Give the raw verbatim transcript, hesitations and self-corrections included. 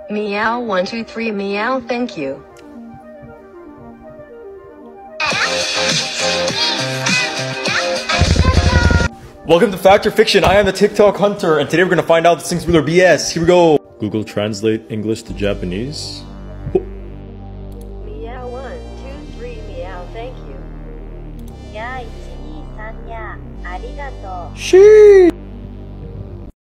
Meow one two three meow thank you. Welcome to Fact or Fiction. I am the TikTok hunter, and today we're gonna find out this thing's real or B S. Here we go. Google Translate English to Japanese. Oh. Meow one two three meow thank you. Sheesh.